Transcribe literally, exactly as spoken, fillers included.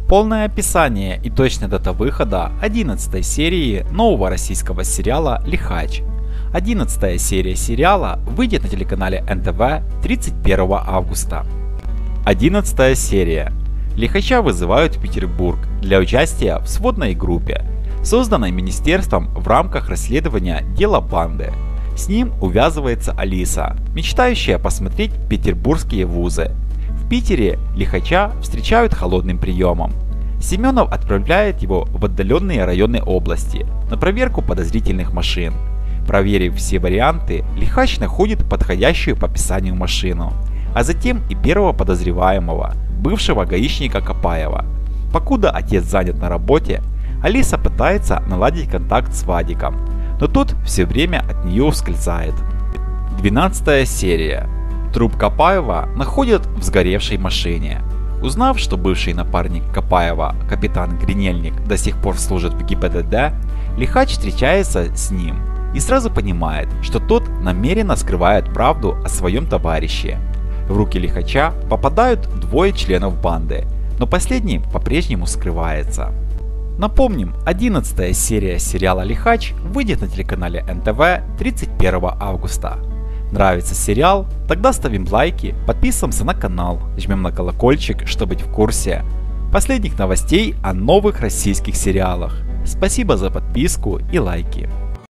Полное описание и точная дата выхода одиннадцатой серии нового российского сериала «Лихач». одиннадцатая серия сериала выйдет на телеканале эн тэ вэ тридцать первого августа. одиннадцатая серия. Лихача вызывают в Петербург для участия в сводной группе, созданной министерством в рамках расследования дела банды. С ним увязывается Алиса, мечтающая посмотреть петербургские вузы. В Питере Лихача встречают холодным приемом. Семенов отправляет его в отдаленные районы области на проверку подозрительных машин. Проверив все варианты, Лихач находит подходящую по описанию машину, а затем и первого подозреваемого, бывшего гаишника Копаева. Покуда отец занят на работе, Алиса пытается наладить контакт с Вадиком, но тот все время от нее ускользает. двенадцатая серия. Труп Копаева находят в сгоревшей машине. Узнав, что бывший напарник Копаева, капитан Гринельник, до сих пор служит в гэ и пэ дэ дэ, Лихач встречается с ним и сразу понимает, что тот намеренно скрывает правду о своем товарище. В руки Лихача попадают двое членов банды, но последний по-прежнему скрывается. Напомним, одиннадцатая серия сериала «Лихач» выйдет на телеканале эн тэ вэ тридцать первого августа. Нравится сериал? Тогда ставим лайки, подписываемся на канал, жмем на колокольчик, чтобы быть в курсе последних новостей о новых российских сериалах. Спасибо за подписку и лайки.